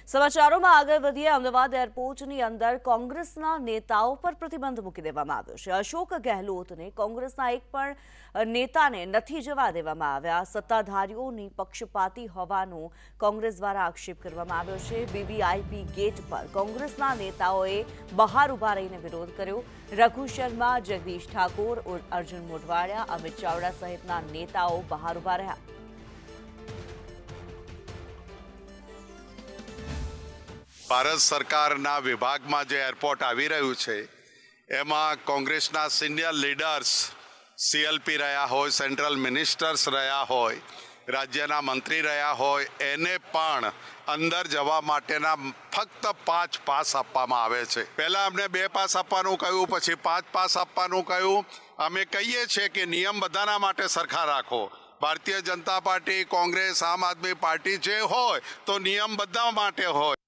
સમાચારોમાં આગળ વધીએ અમદાવાદ એરપોર્ટની અંદર કોંગ્રેસના નેતાઓ પર પ્રતિબંધ મૂકી દેવામાં આવ્યો છે। અશોક ગેહલોતને કોંગ્રેસના એક પણ નેતાને નથી જવા દેવામાં આવ્યા। સત્તાધારીઓની પક્ષપાતી હોવાનો કોંગ્રેસ દ્વારા આક્ષેપ કરવામાં આવ્યો છે। વીવીઆઈપી ગેટ પર કોંગ્રેસના નેતાઓએ બહાર ઊભા રહીને વિરોધ કર્યો। રઘુ શર્મા, જગદીશ ઠાકોર, અર્જુન મોઢવાડિયા, અમિત ચાવડા સહિતના નેતાઓ બહાર ઊભા રહ્યા। ભારત સરકારના વિભાગમાં જે એરપોર્ટ આવી રહ્યું છે એમાં કોંગ્રેસના સિનિયર લીડર્સ સીએલપી રહ્યા હોય, સેન્ટ્રલ મિનિસ્ટર્સ રહ્યા હોય, રાજ્યના મંત્રી રહ્યા હોય, એને પણ અંદર જવા માટેના ફક્ત 5 પાસ આપવામાં આવે છે। પહેલાં અમને 2 પાસ આપવાનું કહ્યું, પછી 5 પાસ આપવાનું કહ્યું। અમે કહીએ છીએ કે નિયમ બધાના માટે સરખા રાખો। ભારતીય જનતા પાર્ટી, કોંગ્રેસ, આમ આદમી પાર્ટી જે હોય તો નિયમ બધા માટે હોય।